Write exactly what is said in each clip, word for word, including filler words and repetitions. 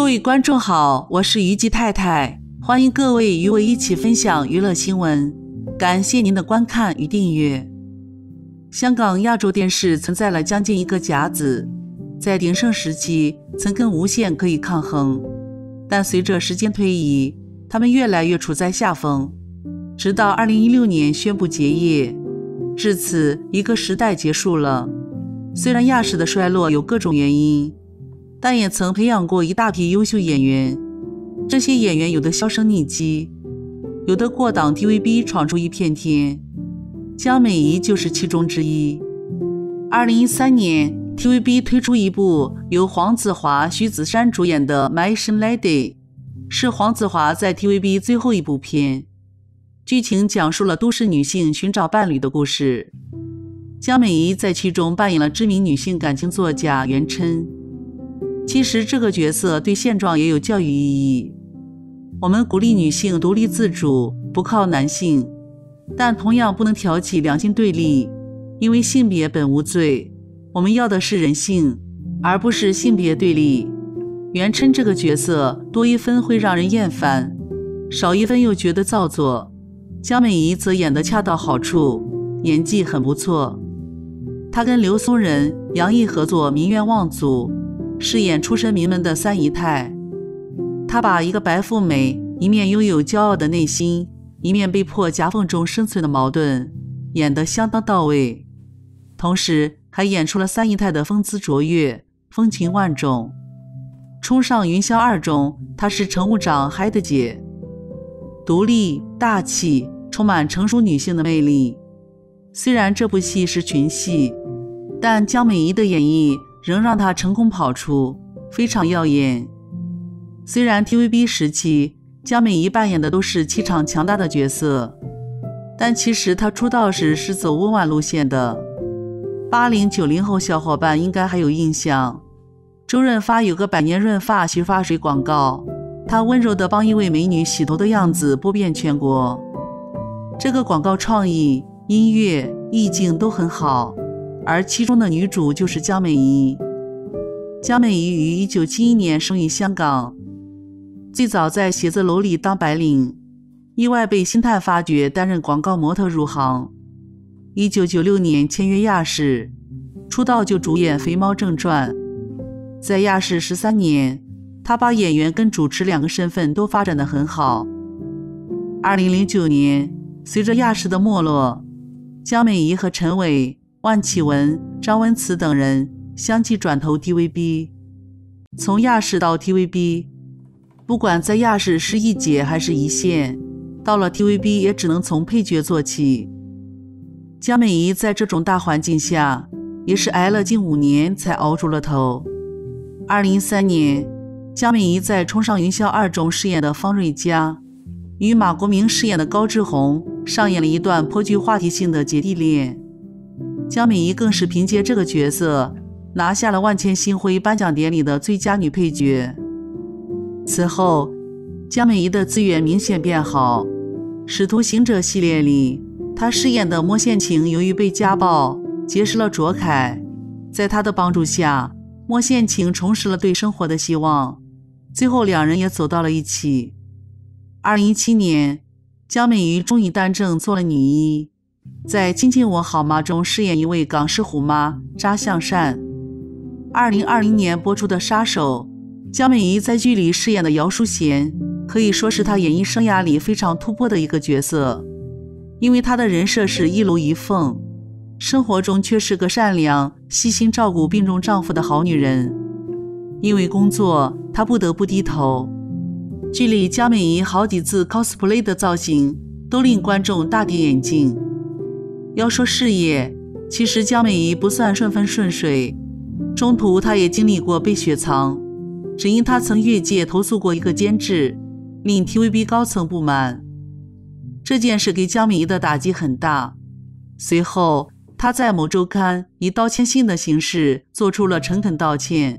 各位观众好，我是虞姬太太，欢迎各位与我一起分享娱乐新闻，感谢您的观看与订阅。香港亚洲电视存在了将近一个甲子，在鼎盛时期曾跟无线可以抗衡，但随着时间推移，他们越来越处在下风，直到二零一六年宣布结业，至此一个时代结束了。虽然亚视的衰落有各种原因，但也曾培养过一大批优秀演员，这些演员有的销声匿迹，有的过档 T V B 闯出一片天，江美仪就是其中之一。二零一三年 T V B 推出一部由黄子华、徐子珊主演的 My Asian Lady， 是黄子华在 T V B 最后一部片，剧情讲述了都市女性寻找伴侣的故事。江美仪在其中扮演了知名女性感情作家袁琛。其实这个角色对现状也有教育意义，我们鼓励女性独立自主，不靠男性，但同样不能挑起两性对立，因为性别本无罪，我们要的是人性，而不是性别对立。袁琛这个角色多一分会让人厌烦，少一分又觉得造作，江美仪则演得恰到好处，演技很不错。她跟刘松仁、杨毅合作《民愿望族》，饰演出身名门的三姨太。她把一个白富美一面拥有骄傲的内心，一面被迫夹缝中生存的矛盾演得相当到位，同时还演出了三姨太的风姿卓越，风情万种。冲上云霄二中，她是乘务长嗨的姐，独立大气，充满成熟女性的魅力。虽然这部戏是群戏，但江美仪的演绎仍让她成功跑出，非常耀眼。虽然 T V B 时期江美仪扮演的都是气场强大的角色，但其实她出道时是走温婉路线的。八零九零后小伙伴应该还有印象，周润发有个百年润发洗发水广告，他温柔地帮一位美女洗头的样子播遍全国。这个广告创意、音乐、意境都很好，而其中的女主就是江美仪。江美仪于一九七一年生于香港，最早在写字楼里当白领，意外被星探发掘担任广告模特入行。一九九六年签约亚视，出道就主演《肥猫正传》。在亚视十三年，她把演员跟主持两个身份都发展得很好。二零零九年，随着亚视的没落，江美仪和陈伟、万绮雯、张文慈等人相继转投 T V B。 从亚视到 T V B， 不管在亚视是一姐还是一线，到了 T V B 也只能从配角做起。江美仪在这种大环境下也是挨了近五年才熬出了头。二零一三年，江美仪在《冲上云霄二》中饰演的方瑞佳，与马国明饰演的高志宏上演了一段颇具话题性的姐弟恋。江美仪更是凭借这个角色拿下了万千星辉颁奖典礼的最佳女配角。此后，江美仪的资源明显变好，《使徒行者》系列里，她饰演的莫宪晴由于被家暴结识了卓凯，在她的帮助下，莫宪晴重拾了对生活的希望，最后两人也走到了一起。二零一七年，江美仪终于担正做了女一，在《亲亲我好吗》中饰演一位港式虎妈查向善。二零二零年播出的《杀手》，江美仪在剧里饰演的姚淑贤，可以说是她演艺生涯里非常突破的一个角色，因为她的人设是一楼一凤，生活中却是个善良、细心照顾病重丈夫的好女人。因为工作，她不得不低头。剧里江美仪好几次 cosplay 的造型都令观众大跌眼镜。要说事业，其实江美仪不算顺风顺水，中途她也经历过被雪藏，只因她曾越界投诉过一个监制，令 T V B 高层不满。这件事给江美仪的打击很大，随后她在某周刊以道歉信的形式做出了诚恳道歉，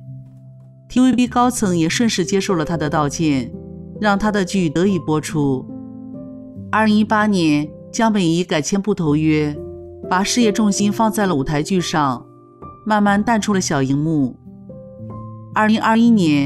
T V B 高层也顺势接受了她的道歉，让她的剧得以播出。二零一八年，江美仪改签不投约，把事业重心放在了舞台剧上，慢慢淡出了小荧幕。二零二一年，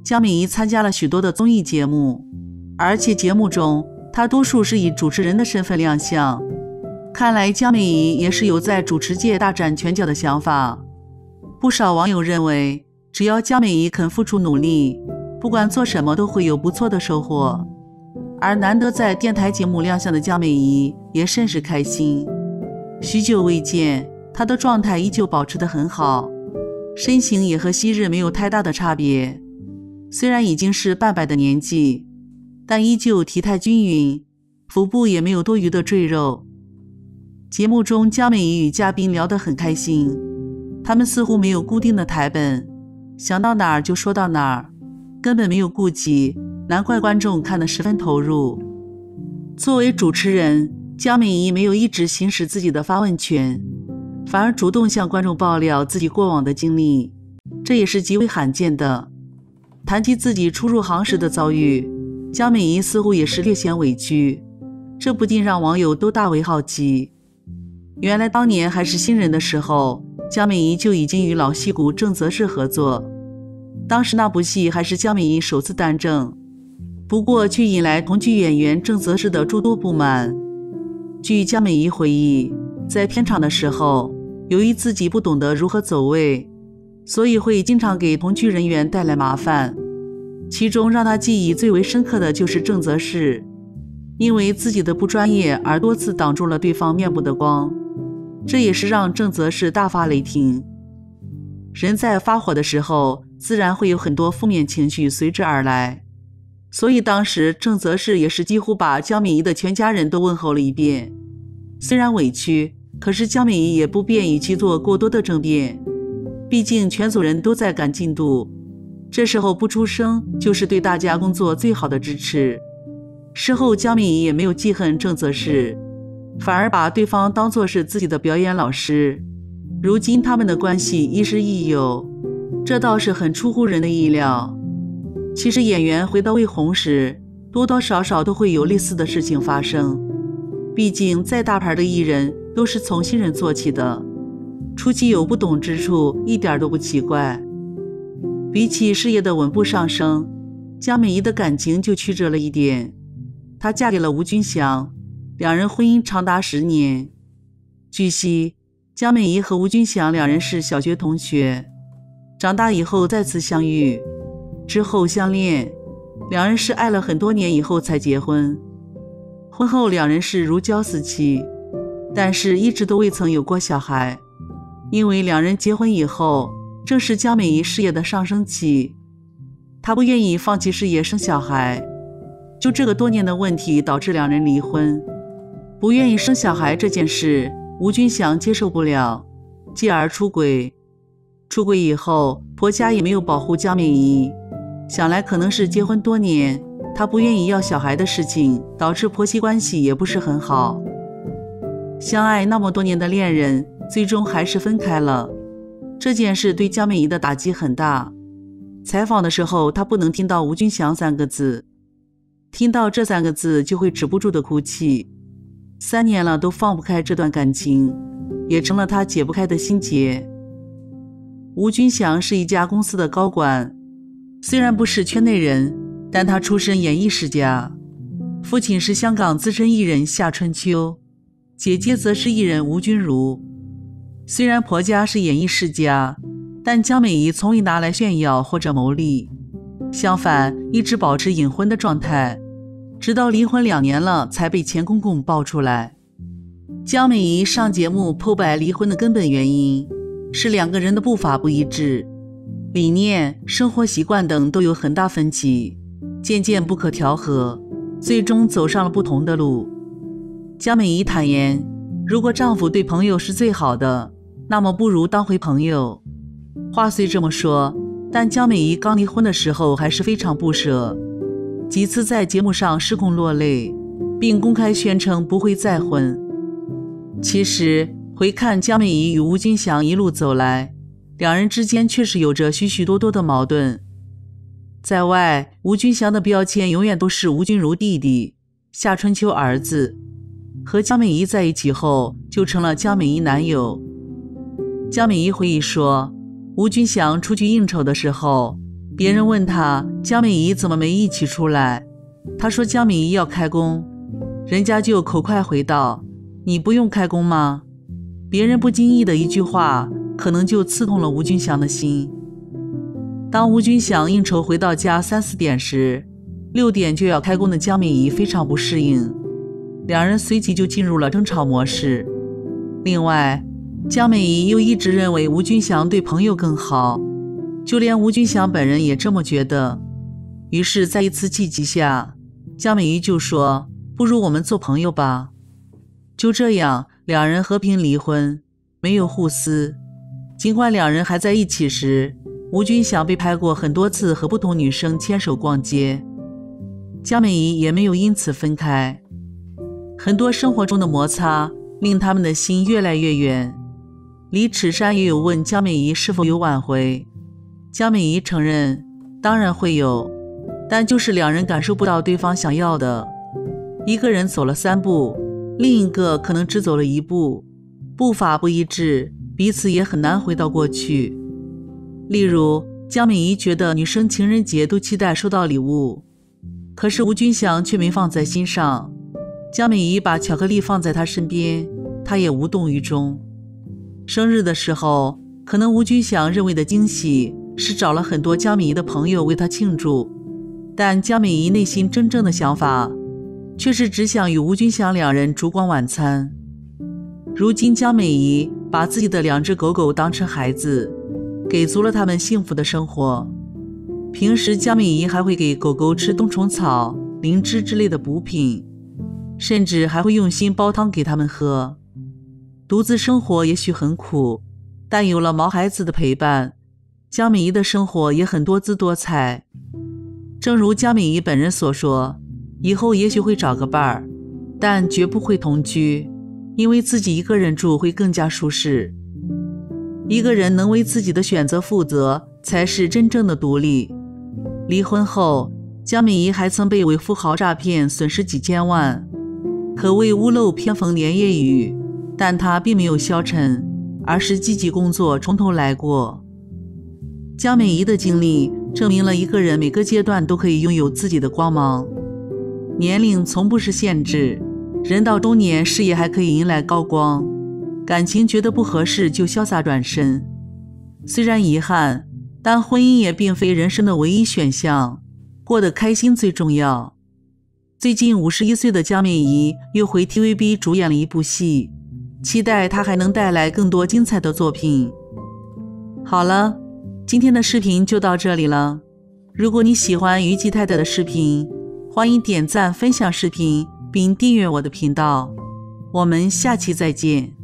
江美仪参加了许多的综艺节目，而且节目中她多数是以主持人的身份亮相。看来江美仪也是有在主持界大展拳脚的想法。不少网友认为，只要江美仪肯付出努力，不管做什么都会有不错的收获。而难得在电台节目亮相的江美仪也甚是开心。许久未见，她的状态依旧保持得很好，身形也和昔日没有太大的差别。虽然已经是半百的年纪，但依旧体态均匀，腹部也没有多余的赘肉。节目中江美仪与嘉宾聊得很开心，他们似乎没有固定的台本，想到哪儿就说到哪儿，根本没有顾忌，难怪观众看得十分投入。作为主持人，江美仪没有一直行使自己的发问权，反而主动向观众爆料自己过往的经历，这也是极为罕见的。谈及自己初入行时的遭遇，江美仪似乎也是略显委屈，这不禁让网友都大为好奇。原来当年还是新人的时候，江美仪就已经与老戏骨郑则仕合作，当时那部戏还是江美仪首次担正，不过却引来同剧演员郑则仕的诸多不满。据江美仪回忆，在片场的时候，由于自己不懂得如何走位，所以会经常给同剧人员带来麻烦。其中让她记忆最为深刻的就是郑则仕，因为自己的不专业而多次挡住了对方面部的光，这也是让郑则仕大发雷霆。人在发火的时候，自然会有很多负面情绪随之而来，所以当时郑则仕也是几乎把江美仪的全家人都问候了一遍。虽然委屈，可是江美仪也不便与其做过多的争辩，毕竟全组人都在赶进度，这时候不出声就是对大家工作最好的支持。事后江美仪也没有记恨郑则仕，反而把对方当作是自己的表演老师，如今他们的关系亦师亦友，这倒是很出乎人的意料。其实演员回到未红时，多多少少都会有类似的事情发生，毕竟再大牌的艺人都是从新人做起的，初期有不懂之处一点都不奇怪。比起事业的稳步上升，江美仪的感情就曲折了一点。她嫁给了吴君祥，两人婚姻长达十年。据悉，江美仪和吴君祥两人是小学同学，长大以后再次相遇，之后相恋，两人是爱了很多年以后才结婚。婚后两人是如胶似漆，但是一直都未曾有过小孩，因为两人结婚以后正是江美仪事业的上升期，她不愿意放弃事业生小孩，就这个多年的问题导致两人离婚。不愿意生小孩这件事，吴君祥接受不了，继而出轨。出轨以后，婆家也没有保护江美仪，想来可能是结婚多年，她不愿意要小孩的事情，导致婆媳关系也不是很好。相爱那么多年的恋人，最终还是分开了。这件事对江美仪的打击很大。采访的时候，她不能听到吴君祥三个字，听到这三个字就会止不住的哭泣。三年了都放不开这段感情，也成了她解不开的心结。吴君祥是一家公司的高管，虽然不是圈内人，但他出身演艺世家，父亲是香港资深艺人夏春秋，姐姐则是艺人吴君如。虽然婆家是演艺世家，但江美仪从未拿来炫耀或者牟利，相反一直保持隐婚的状态，直到离婚两年了才被钱公公爆出来。江美仪上节目剖白离婚的根本原因是两个人的步伐不一致，理念、生活习惯等都有很大分歧，渐渐不可调和，最终走上了不同的路。江美仪坦言，如果丈夫对朋友是最好的，那么不如当回朋友。话虽这么说，但江美仪刚离婚的时候还是非常不舍，几次在节目上失控落泪，并公开宣称不会再婚。其实回看江美仪与吴君祥一路走来，两人之间确实有着许许多多的矛盾。在外，吴君祥的标签永远都是吴君如弟弟、夏春秋儿子，和江美仪在一起后就成了江美仪男友。江美仪回忆说，吴君祥出去应酬的时候，别人问他江美仪怎么没一起出来？她说江美仪要开工，人家就口快回道，你不用开工吗？别人不经意的一句话，可能就刺痛了吴军祥的心。当吴军祥应酬回到家三四点时，六点就要开工的江美仪非常不适应，两人随即就进入了争吵模式。另外，江美仪又一直认为吴军祥对朋友更好，就连吴军祥本人也这么觉得。于是在一次气急下，江美仪就说，不如我们做朋友吧。就这样，两人和平离婚，没有互撕。尽管两人还在一起时，吴军祥被拍过很多次和不同女生牵手逛街，江美仪也没有因此分开。很多生活中的摩擦令他们的心越来越远。李齿山也有问江美仪是否有挽回，江美仪承认当然会有，但就是两人感受不到对方想要的，一个人走了三步，另一个可能只走了一步，步伐不一致，彼此也很难回到过去。例如，江美仪觉得女生情人节都期待收到礼物，可是吴军祥却没放在心上。江美仪把巧克力放在他身边，他也无动于衷。生日的时候，可能吴军祥认为的惊喜是找了很多江美仪的朋友为他庆祝，但江美仪内心真正的想法却是只想与吴军祥两人烛光晚餐。如今江美仪把自己的两只狗狗当成孩子，给足了他们幸福的生活。平时江美仪还会给狗狗吃冬虫草、灵芝之类的补品，甚至还会用心煲汤给他们喝。独自生活也许很苦，但有了毛孩子的陪伴，江美仪的生活也很多姿多彩。正如江美仪本人所说，以后也许会找个伴儿，但绝不会同居，因为自己一个人住会更加舒适。一个人能为自己的选择负责，才是真正的独立。离婚后，江美仪还曾被伪富豪诈骗，损失几千万，可谓屋漏偏逢连夜雨，但她并没有消沉，而是积极工作，从头来过。江美仪的经历证明了一个人每个阶段都可以拥有自己的光芒。年龄从不是限制，人到中年，事业还可以迎来高光，感情觉得不合适就潇洒转身。虽然遗憾，但婚姻也并非人生的唯一选项，过得开心最重要。最近五十一岁的江美仪又回 T V B 主演了一部戏，期待她还能带来更多精彩的作品。好了，今天的视频就到这里了。如果你喜欢于吉太太的视频，欢迎点赞分享视频并订阅我的频道。我们下期再见。